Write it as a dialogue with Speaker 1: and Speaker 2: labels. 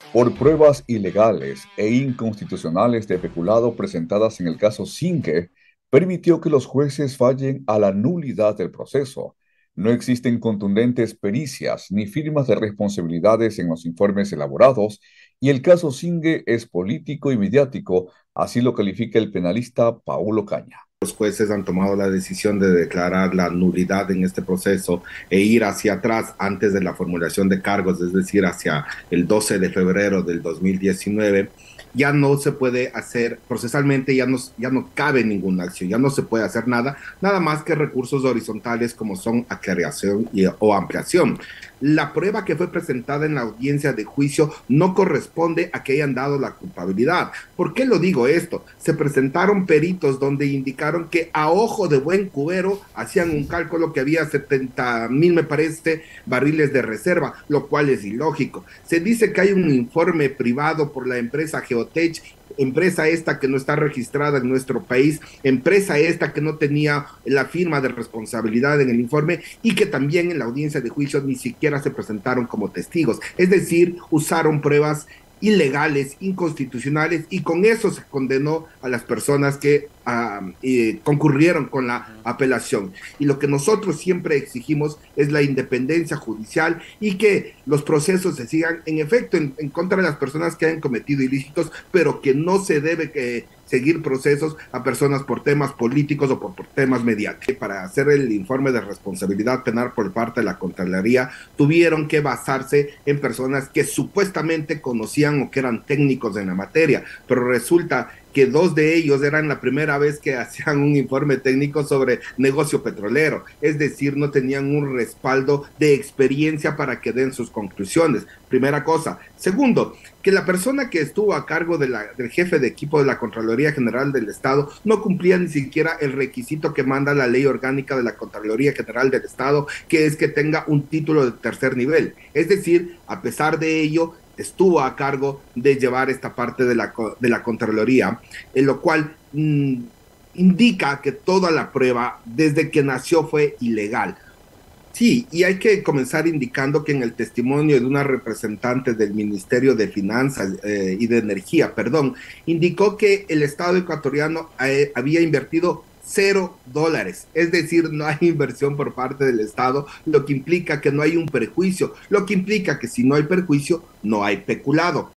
Speaker 1: Por pruebas ilegales e inconstitucionales de peculado presentadas en el caso Sinque, permitió que los jueces fallen a la nulidad del proceso. No existen contundentes pericias ni firmas de responsabilidades en los informes elaborados, y el caso Singue es político y mediático, así lo califica el penalista Paulo Caña.
Speaker 2: Los jueces han tomado la decisión de declarar la nulidad en este proceso e ir hacia atrás antes de la formulación de cargos, es decir, hacia el 12 de febrero del 2019. Ya no se puede hacer procesalmente, ya no cabe ninguna acción, ya no se puede hacer nada más que recursos horizontales como son aclaración o ampliación. La prueba que fue presentada en la audiencia de juicio no corresponde a que hayan dado la culpabilidad. ¿Por qué lo digo esto? Se presentaron peritos donde indicaron que a ojo de buen cubero hacían un cálculo que había 70,000, me parece, barriles de reserva, lo cual es ilógico. Se dice que hay un informe privado por la empresa Geotech, empresa esta que no está registrada en nuestro país, empresa esta que no tenía la firma de responsabilidad en el informe y que también en la audiencia de juicio ni siquiera se presentaron como testigos. Es decir, usaron pruebas ilegales, inconstitucionales, y con eso se condenó a las personas que concurrieron con la apelación. Y lo que nosotros siempre exigimos es la independencia judicial y que los procesos se sigan en efecto en contra de las personas que han cometido ilícitos, pero que no se debe seguir procesos a personas por temas políticos o por temas mediáticos. Para hacer el informe de responsabilidad penal por parte de la Contraloría, tuvieron que basarse en personas que supuestamente conocían o que eran técnicos en la materia, pero resulta que dos de ellos eran la primera vez que hacían un informe técnico sobre negocio petrolero, es decir, no tenían un respaldo de experiencia para que den sus conclusiones, primera cosa. Segundo, que la persona que estuvo a cargo del jefe de equipo de la Contraloría General del Estado no cumplía ni siquiera el requisito que manda la ley orgánica de la Contraloría General del Estado, que es que tenga un título de tercer nivel. Es decir, a pesar de ello, estuvo a cargo de llevar esta parte de la Contraloría, en lo cual indica que toda la prueba desde que nació fue ilegal. Sí, y hay que comenzar indicando que en el testimonio de una representante del Ministerio de Finanzas y de Energía, perdón, indicó que el Estado ecuatoriano había invertido $0, es decir, no hay inversión por parte del Estado, lo que implica que no hay un perjuicio, lo que implica que si no hay perjuicio, no hay peculado.